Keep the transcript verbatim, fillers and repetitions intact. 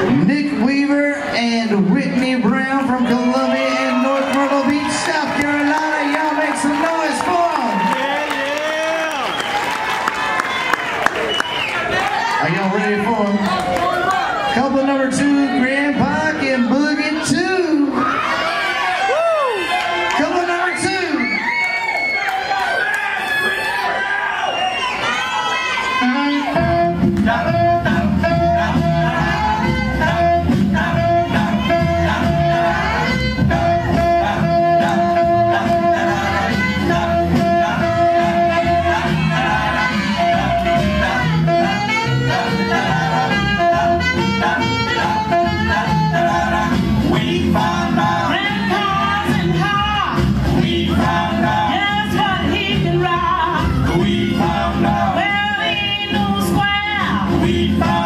Nick Weaver and Whitney Brown from Columbia and North Myrtle Beach, South Carolina. Y'all make some noise for them. Yeah, yeah. Are y'all ready for them? Couple number two, Grand Park and Boogie two. Couple number two. We found